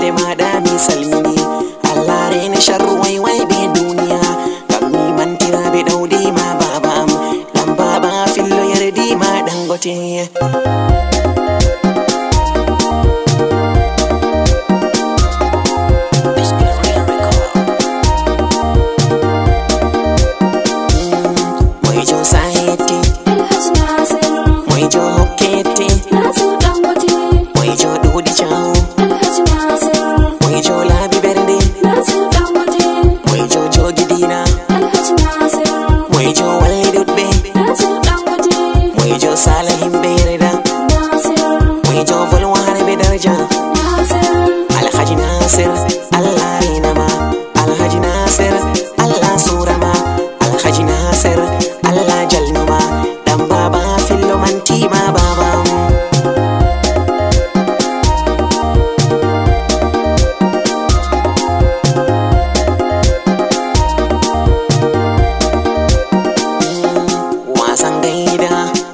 fulɓe maɗa mi salmini. Allah rena sharru wai be duniya, ngam mi mantiraɓe ɗawdima baba am. Ɗan baba fillo yerdima Dangote. Moijo Sahete, Moijo Hokkete, Moijo Dudi Chaw, Moijo Labi Bernde, Moijo Jogi Dina, Moijo Walli Dudbe, Moijo Sala himɓe reda, Moijo volwa harɓe daraja. Alhaji Nasir Allah renama, Alhaji Nasir Allah surama, Alhaji Nasir Allah jalnuma. Ɗan baba fillo mantima babam. Wasan gaida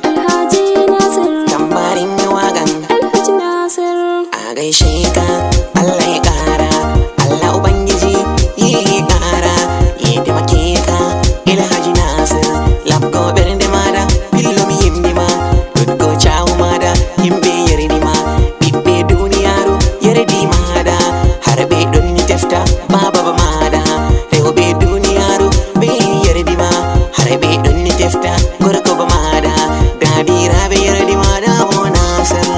tambarin wagan a gaishe ka. Allah ya ƙara, Allah Ubangiji yi ƙara, ya taimake ka Alhaji Nasir. Labgo ɓernde maɗa fillo mi yimɗima, ɗuɗgo cawu maɗa himɓe yerdima, ɓiɓɓe duniyaru yerdi maɗa, harɓe ɗonni tefta baba maɗa. Rewɓe duniyaru ɓe yerdima, harɓe ɗonni tefta gorko ba maɗa, dadiraɓe yerdi maɗa bo Nasir.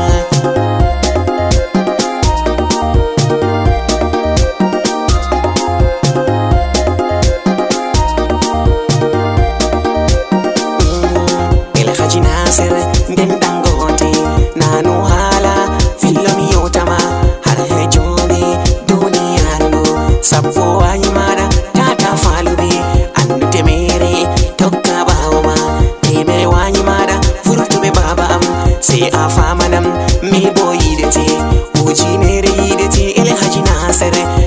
Alhaji Nasir nden Dangote nanu hala fillo mi yewtama har he jonde duniyaru. Sappo wayi maɗa tata faluɓe, andu temere tokka ɓawo ma. Temere wayi maɗa furtuɓe baba am, sai a famanam mi bo yidete. Ujinere yidete Alhaji Nasir.